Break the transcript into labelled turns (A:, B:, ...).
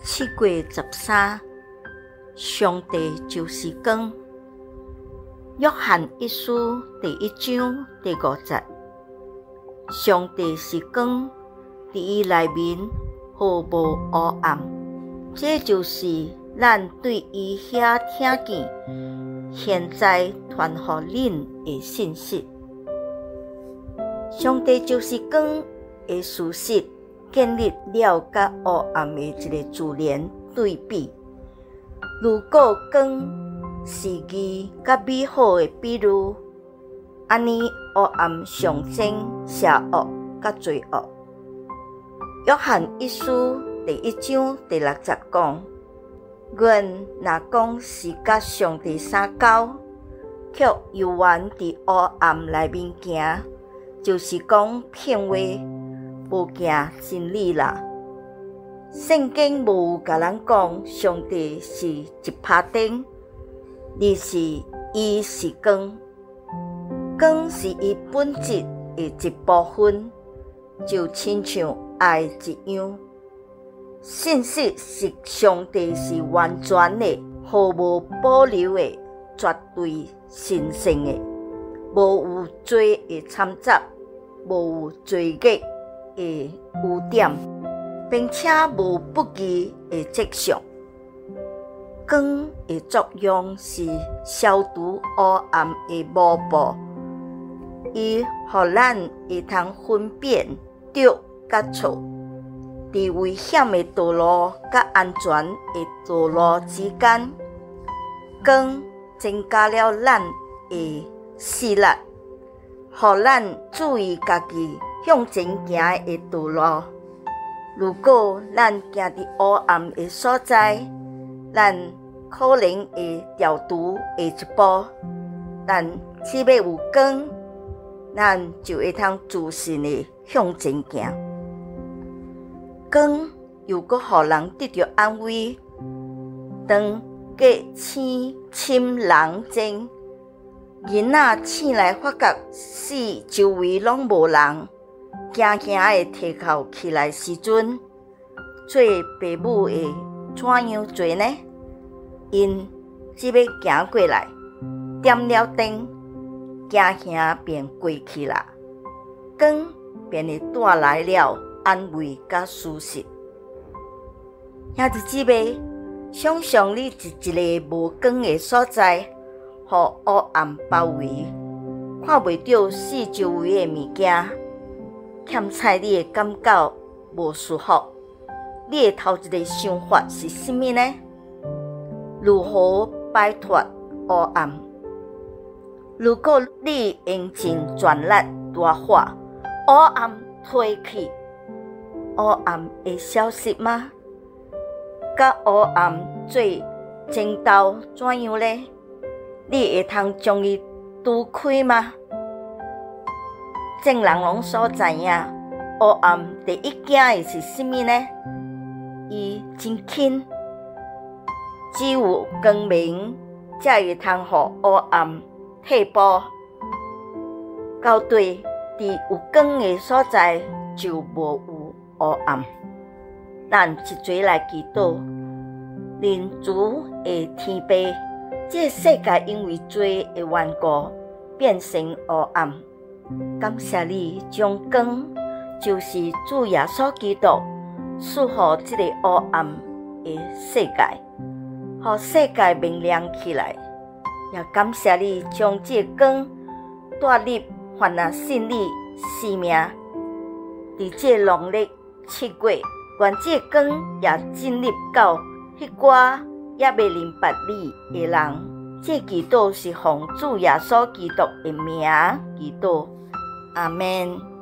A: 7月13，上帝就是光。约翰一书第1章第5节，上帝是光，伫伊内面毫无黑暗。这就是咱对伊遐听见、现在传互恁的信息。上帝就是光的事实，建立了甲黑暗的一个自然对比。如果光是义甲美好的比喻，安尼黑暗象征邪恶甲罪恶。约翰一书第1章第6节讲：阮若讲是甲上帝相交，却又原伫黑暗内面行，就是讲骗话，无行真理啦。圣经无有甲咱讲上帝是一拍灯，而是伊是光，光是伊本质的一部分，就亲像爱一样。信息是上帝是完全的、毫无保留的、绝对神圣的，无有罪的掺杂，无有罪恶的污点，并且无不义的迹象。光的作用是消除黑暗的幕布，伊予咱会通分辨对甲错，伫危险的道路甲安全的道路之间，光增加了咱的视力，予咱注意家己向前行的道路。如果咱行伫黑暗的所在，咱可能会掉途下一步，但只要有光，咱就会通自信的向前行。光又搁予人得到安慰，当过星深人静，囡仔醒来发觉四周围拢无人，惊惊的提口起来时阵，做父母的怎样做呢？因只要行过来，点了灯，惊吓便过去啦。光便会带来了安慰甲舒适。兄弟姊妹，想象你是一个无光的所在，予黑暗包围，看袂到四周围的物件，欠菜你的感觉无舒服。你的头一个想法是甚么呢？如何摆脱黑暗？如果你用尽全力大喊，黑暗退去，黑暗会消失吗？甲黑暗做争斗怎样呢？你会通将伊拄开吗？众人拢所知影，黑暗第一件的是甚么呢？伊真轻。只有光明，才会通予黑暗退步。到底伫有光的所在，就无有黑暗。咱一齐来祈祷，人主的天父，这世界因为罪的缘故，变成黑暗。感谢你将光，就是主耶稣基督，赐予这个黑暗的世界。予世界明亮起来，也感谢你将这光带入凡那信你生命。伫这农历7月，愿这光也进入到迄寡也未明白你的人。这祈祷是奉主耶稣基督的名祈祷，阿们。